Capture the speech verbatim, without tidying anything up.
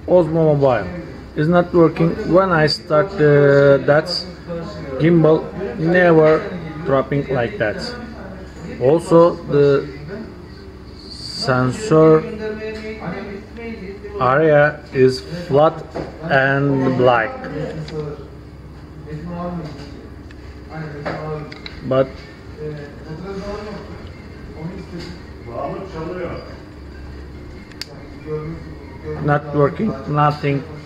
Osmo Mobile is not working. When I start uh, that gimbal never dropping like that. Also the sensor area is flat and black, but not working, nothing